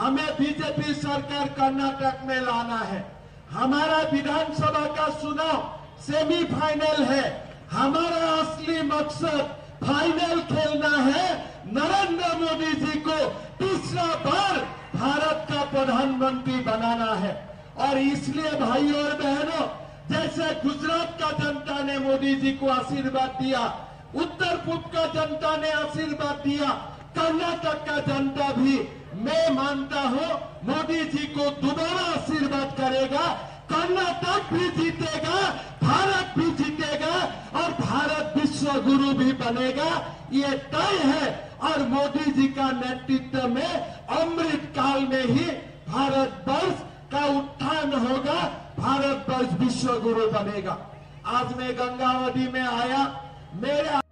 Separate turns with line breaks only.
हमें बीजेपी सरकार कर्नाटक में लाना है। हमारा विधानसभा का चुनाव सेमीफाइनल है। हमारा असली मकसद फाइनल खेलना है। नरेंद्र मोदी जी को तीसरा बार भारत का प्रधानमंत्री बनाना है। और इसलिए भाइयों और बहनों, जैसे गुजरात का जनता ने मोदी जी को आशीर्वाद दिया, उत्तर पूर्व का जनता ने आशीर्वाद दिया, कर्नाटक का जनता भी मैं मानता हूं मोदी जी को दोबारा आशीर्वाद करेगा। कर्नाटक भी जीतेगा, भारत भी जीतेगा और भारत विश्व गुरु भी बनेगा, ये तय है। और मोदी जी का नेतृत्व में अमृत काल में ही भारत वर्ष का उत्थान होगा, भारत वर्ष विश्व गुरु बनेगा। आज मैं गंगावती में आया, मेरे